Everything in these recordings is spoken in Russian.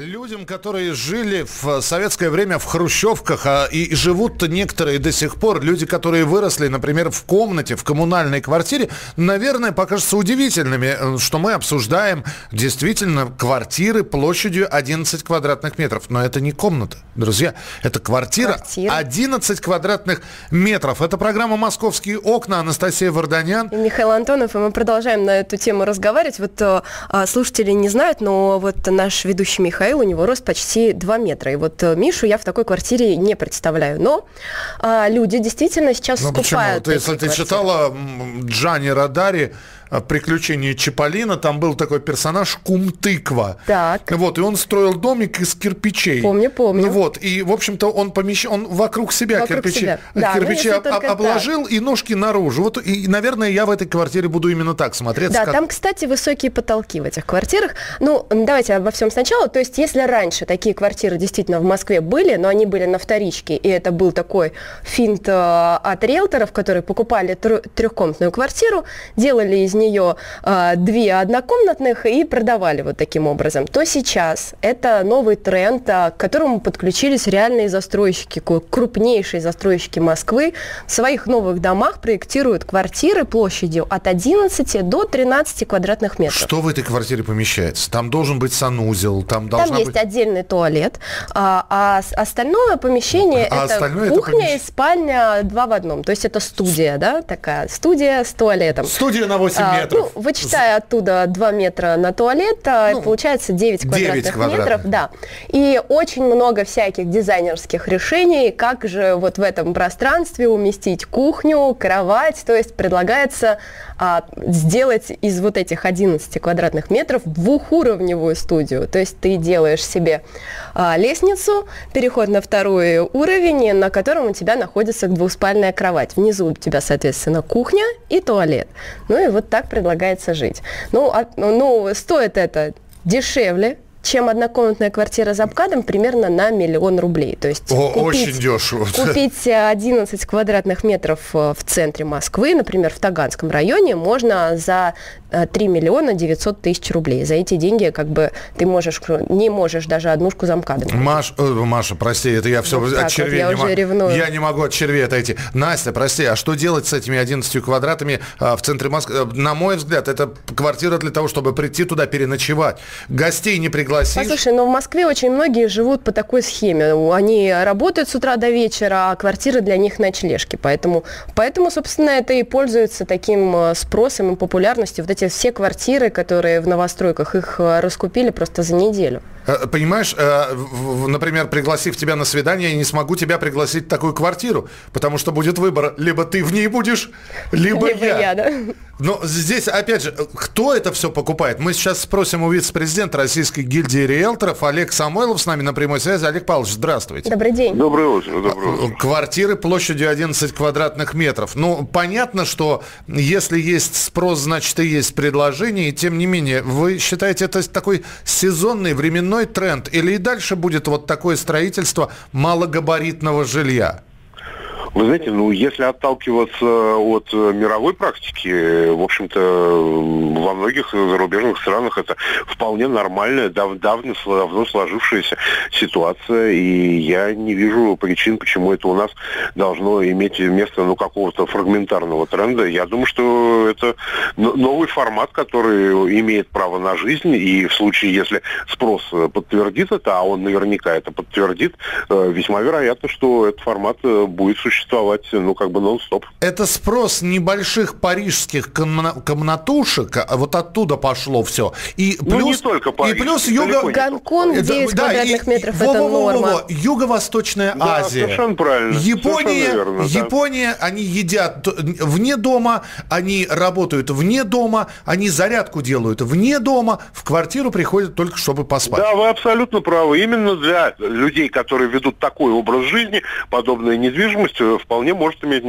Людям, которые жили в советское время в хрущевках, и живут некоторые до сих пор, люди, которые выросли, например, в комнате, в коммунальной квартире, наверное, покажется удивительными, что мы обсуждаем действительно квартиры площадью 11 квадратных метров. Но это не комната, друзья, это квартира 11 квадратных метров. Это программа «Московские окна», Анастасия Варданян. И Михаил Антонов, и мы продолжаем на эту тему разговаривать. Вот слушатели не знают, но вот наш ведущий Михаил, у него рост почти 2 метра. И вот Мишу я в такой квартире не представляю. Но люди действительно сейчас скупают. Почему? Если ты читала Джанни Родари «Приключения Чиполлино», там был такой персонаж Кум-тыква. Так. Вот, и он строил домик из кирпичей. Помню. Вот, и, в общем-то, он вокруг себя кирпичи обложил и ножки наружу. Вот, и, наверное, я в этой квартире буду именно так смотреться. Да, там, кстати, высокие потолки в этих квартирах. Ну, давайте обо всем сначала. То есть, если раньше такие квартиры действительно в Москве были, но они были на вторичке, и это был такой финт от риэлторов, которые покупали трехкомнатную квартиру, делали из нее 2 однокомнатных и продавали вот таким образом, то сейчас это новый тренд, к которому подключились реальные застройщики, крупнейшие застройщики Москвы. В своих новых домах проектируют квартиры площадью от 11 до 13 квадратных метров. Что в этой квартире помещается? Там должен быть санузел, там есть отдельный туалет, а остальное помещение это кухня и спальня 2 в 1. То есть это студия, да, такая студия с туалетом. Студия на 8 метров. Вычитая оттуда 2 метра на туалет, получается 9 квадратных метров. Да. И очень много всяких дизайнерских решений, как же вот в этом пространстве уместить кухню, кровать. То есть предлагается сделать из вот этих 11 квадратных метров 2-уровневую студию. То есть ты делаешь себе лестницу, переход на 2-й уровень, на котором у тебя находится 2-спальная кровать. Внизу у тебя, соответственно, кухня и туалет. Ну и вот так предлагается жить. Стоит это дешевле, чем однокомнатная квартира за МКАДом, примерно на 1 000 000 рублей. То есть очень дешево. Купить 11 квадратных метров в центре Москвы, например, в Таганском районе, можно за 3 900 000 рублей. За эти деньги как бы ты не можешь даже однушку за МКАДом. Маша, прости, это я все от червей я уже ревную. Я не могу от червей отойти. Настя, прости, а что делать с этими 11 квадратами в центре Москвы? На мой взгляд, это квартира для того, чтобы прийти туда переночевать. Гостей не пригласишь. Послушай, но в Москве очень многие живут по такой схеме. Они работают с утра до вечера, а квартиры для них ночлежки. Поэтому, собственно, это и пользуется таким спросом и популярностью. Вот эти все квартиры, которые в новостройках, их раскупили просто за неделю. Понимаешь, например, пригласив тебя на свидание, я не смогу тебя пригласить в такую квартиру, потому что будет выбор. Либо ты в ней будешь, либо я. Да? Но здесь, опять же, кто это все покупает? Мы сейчас спросим у вице-президента Российской гильдии риэлторов. Олег Самойлов с нами на прямой связи. Олег Павлович, здравствуйте. Добрый день. Доброе утро. Квартиры площадью 11 квадратных метров. Ну, понятно, что если есть спрос, значит и есть предложение. И тем не менее, вы считаете, это такой сезонный, временной тренд? Или и дальше будет вот такое строительство малогабаритного жилья? Вы знаете, если отталкиваться от мировой практики, в общем-то, во многих зарубежных странах это вполне нормальная, давно сложившаяся ситуация, и я не вижу причин, почему это у нас должно иметь место, какого-то фрагментарного тренда. Я думаю, что это новый формат, который имеет право на жизнь, и в случае, если спрос подтвердит это, а он наверняка это подтвердит, весьма вероятно, что этот формат будет существовать, нон-стоп. Это спрос небольших парижских комнатушек, а вот оттуда пошло все. И плюс, не только Париж. И плюс Гонконг 9 квадратных метров, это норма. Юго-Восточная Азия. Совершенно правильно. Япония, они едят вне дома, они работают вне дома, они зарядку делают вне дома, в квартиру приходят только чтобы поспать. Да, вы абсолютно правы. Именно для людей, которые ведут такой образ жизни, подобная недвижимость вполне может иметь место.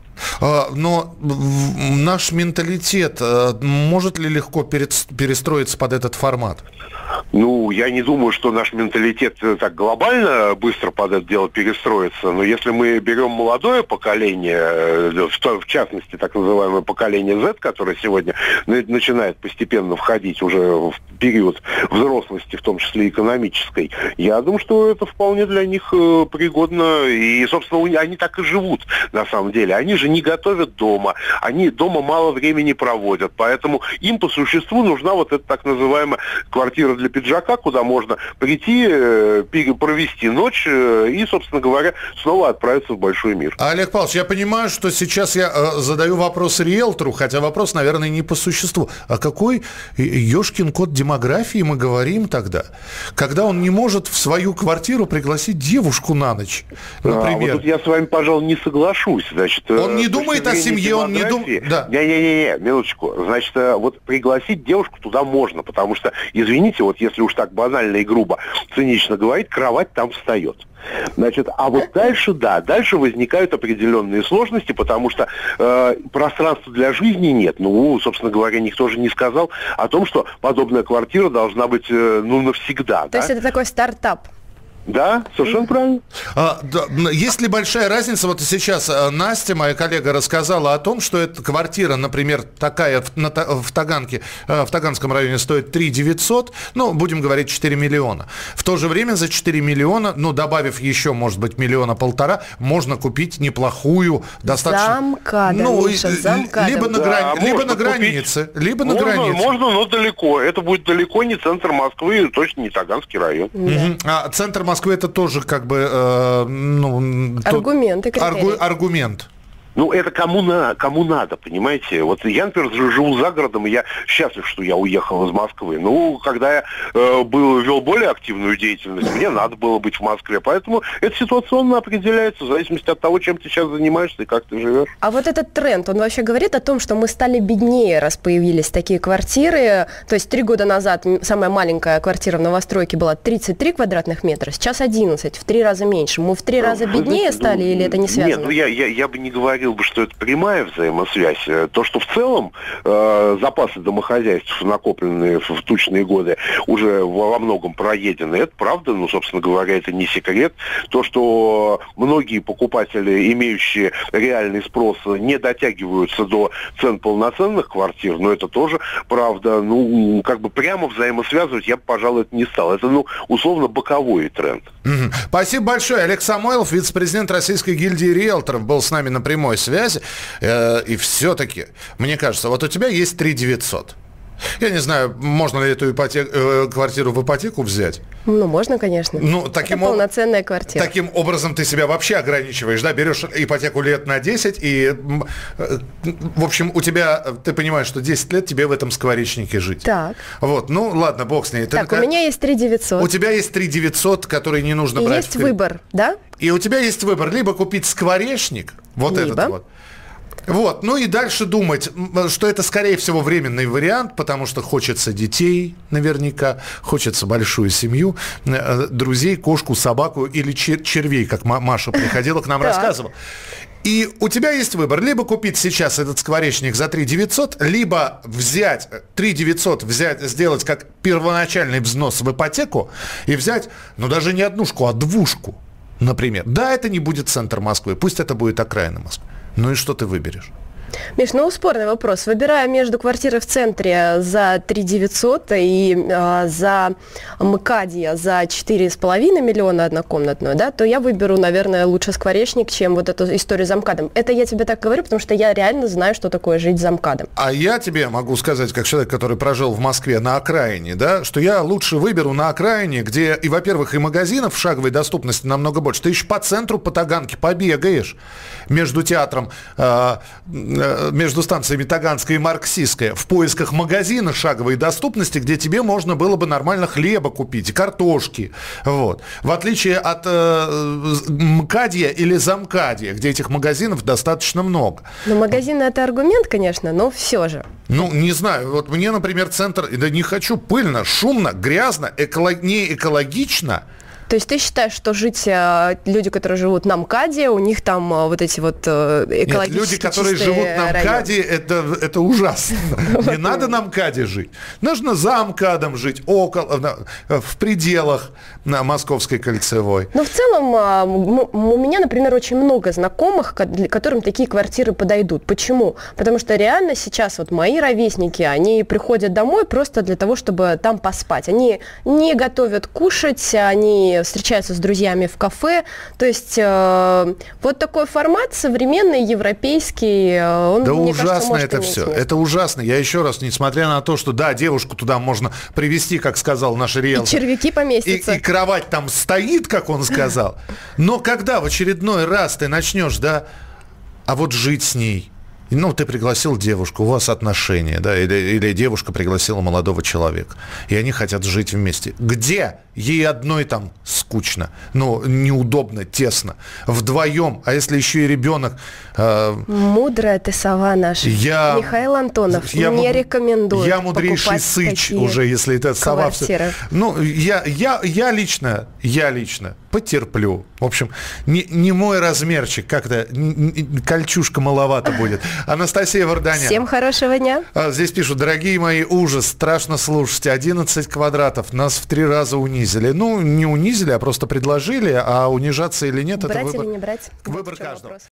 Но наш менталитет может ли легко перестроиться под этот формат? Ну, я не думаю, что наш менталитет так глобально быстро под это дело перестроится. Но если мы берем молодое поколение, в частности, так называемое поколение Z, которое сегодня начинает постепенно входить уже в период взрослости, в том числе экономической, я думаю, что это вполне для них пригодно. И, собственно, они так и живут, на самом деле. Они же не готовят дома, они дома мало времени проводят. Поэтому им по существу нужна вот эта так называемая квартира для пиджака, куда можно прийти, провести ночь и, собственно говоря, снова отправиться в большой мир. Олег Павлович, я понимаю, что сейчас я задаю вопрос риэлтору, хотя вопрос, наверное, не по существу. О какой ёшкин код демографии мы говорим тогда? Когда он не может в свою квартиру пригласить девушку на ночь, например. Вот тут я с вами, пожалуй, не соглашусь. Значит, он не думает о семье, он не думает... Да. Не, минуточку. Значит, вот пригласить девушку туда можно, потому что, извините, вот если уж так банально и грубо, цинично говорить, кровать там встает. Значит, а вот дальше, да, дальше возникают определенные сложности, потому что пространства для жизни нет. Ну, собственно говоря, никто же не сказал о том, что подобная квартира должна быть, навсегда. То есть это такой стартап? Да, совершенно правильно. Есть ли большая разница? Вот сейчас Настя, моя коллега, рассказала о том, что эта квартира, например, такая в Таганке, в Таганском районе стоит 3 900, будем говорить, 4 миллиона. В то же время за 4 миллиона, добавив еще, может быть, 1,5 миллиона, можно купить неплохую, достаточно... Замкадом, либо на границе, либо на границе. Можно, но далеко. Это будет далеко не центр Москвы, точно не Таганский район. А центр Москвы это тоже как бы... аргумент и критерий. Аргумент. Это кому надо, понимаете? Вот я, например, живу за городом, и я счастлив, что я уехал из Москвы. Когда я вел более активную деятельность, мне надо было быть в Москве. Поэтому это ситуационно определяется в зависимости от того, чем ты сейчас занимаешься и как ты живешь. А вот этот тренд, он вообще говорит о том, что мы стали беднее, раз появились такие квартиры. То есть 3 года назад самая маленькая квартира в новостройке была 33 квадратных метра, сейчас 11, в 3 раза меньше. Мы в 3 раза беднее стали или это не связано? Нет, я бы не говорил бы, что это прямая взаимосвязь. То, что в целом запасы домохозяйств, накопленные в тучные годы, уже во многом проедены, это правда, собственно говоря, это не секрет. То, что многие покупатели, имеющие реальный спрос, не дотягиваются до цен полноценных квартир, это тоже правда. Прямо взаимосвязывать я бы, пожалуй, это не стал. Это, условно, боковой тренд. Спасибо большое. Олег Самойлов, вице-президент Российской гильдии риэлторов, был с нами на прямой связи. И все-таки, мне кажется, вот у тебя есть 3 900. Я не знаю, можно ли эту квартиру в ипотеку взять. Можно, конечно. Это полноценная квартира. Таким образом ты себя вообще ограничиваешь, да? Берешь ипотеку лет на 10 и, в общем, у тебя, ты понимаешь, что 10 лет тебе в этом скворечнике жить. Так. Ладно, бог с ней. У меня есть 3 900. У тебя есть 3 900, которые не нужно брать. Есть выбор, да? И у тебя есть выбор, либо купить скворечник, этот. И дальше думать, что это, скорее всего, временный вариант, потому что хочется детей, наверняка, хочется большую семью, друзей, кошку, собаку или червей, как Маша приходила к нам, рассказывала. И у тебя есть выбор, либо купить сейчас этот скворечник за 3 900, либо взять 3 900, сделать как первоначальный взнос в ипотеку и взять, даже не однушку, а двушку, например. Да, это не будет центр Москвы, пусть это будет окраина Москвы. И что ты выберешь? Миш, спорный вопрос. Выбирая между квартирой в центре за 3 900 и за МКАДье за 4,5 миллиона однокомнатную, да, то я выберу, наверное, лучше скворечник, чем вот эту историю за МКАДом. Это я тебе так говорю, потому что я реально знаю, что такое жить за МКАДом. А я тебе могу сказать, как человек, который прожил в Москве на окраине, да, что я лучше выберу на окраине, где, и, во-первых, и магазинов шаговой доступности намного больше. Ты еще по центру, по Таганке побегаешь между театром, между станциями Таганская и Марксистская в поисках магазина шаговой доступности, где тебе можно было бы нормально хлеба купить, картошки. В отличие от МКАДья или замкадья, где этих магазинов достаточно много. Магазины это аргумент, конечно, но все же. Не знаю. Мне, например, центр, не хочу, пыльно, шумно, грязно, не экологично. То есть ты считаешь, что жить люди, которые живут на МКАДе, у них там вот эти вот экологически Нет, люди, которые живут на МКАДе, это ужасно. Не надо на МКАДе жить. Нужно за МКАДом жить, в пределах Московской кольцевой. Ну, в целом, у меня, например, очень много знакомых, которым такие квартиры подойдут. Почему? Потому что реально сейчас вот мои ровесники, они приходят домой просто для того, чтобы там поспать. Они не готовят кушать, они встречаются с друзьями в кафе. То есть вот такой формат современный, европейский, он, да, мне ужасно кажется, может это иметь все. место. Это ужасно. Я еще раз, несмотря на то, что да, девушку туда можно привезти, как сказал наш риэлтор. И червяки поместятся. И кровать там стоит, как он сказал. Но когда в очередной раз ты начнешь, да, а вот жить с ней. Ну, ты пригласил девушку, у вас отношения, да, или девушка пригласила молодого человека, и они хотят жить вместе. Где? Ей одной там скучно, ну, неудобно, тесно. Вдвоем, а если еще и ребенок... Мудрая ты сова наша. Михаил Антонов не рекомендует. Я мудрейший сыч уже, если это сова... Ну, я лично потерплю. В общем, не мой размерчик, как-то кольчушка маловато будет. Анастасия Варданян. Всем хорошего дня. Здесь пишут: дорогие мои, ужас, страшно слушать. 11 квадратов, нас в 3 раза унизили. Ну, не унизили, а просто предложили, а унижаться или нет, брать это выбор. Или не брать? Выбор каждого. Вопрос.